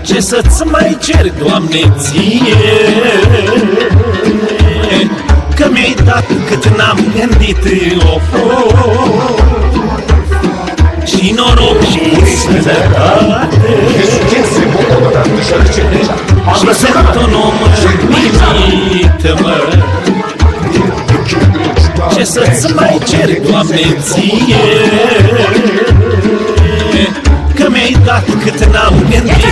Ce să-ți mai cer, Doamne, ție, că mi-ai dat cât n-am gândit, și noroc și sănătate. Și sunt un om iubit, mă. Ce să-ți mai cer, Doamne, ție, că mi-ai dat cât n-am gândit,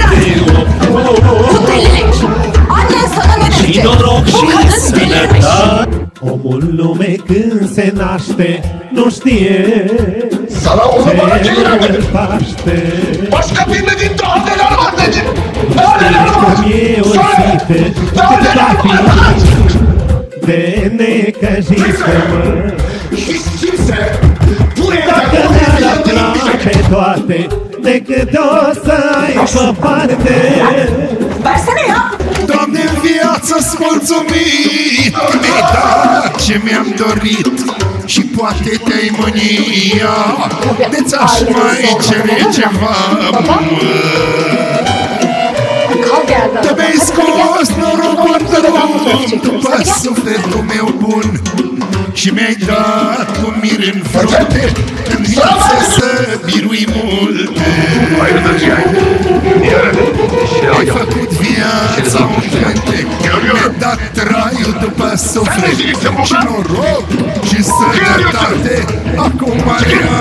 și noroc și sănătate. Omul lume când se naște nu știe ce îl paște. Știi cum e o țită cât va fi de necăjită, mă. Dacă ne-ar afla pe toate, decât o să ai pe parte. Doamne, în viață-ți mulțumit, că mi-ai dat ce mi-am dorit și poate te-ai mânia, de-ți-aș mai cere ceva, mă. Te mi-ai scos norocul drum după sufletul meu bun și mi-ai dat un mir în frunte, în viață să birui multe. Ai făcut viața un cântec, mi-ai dat traiul după suflet și noroc și sănătate. Acum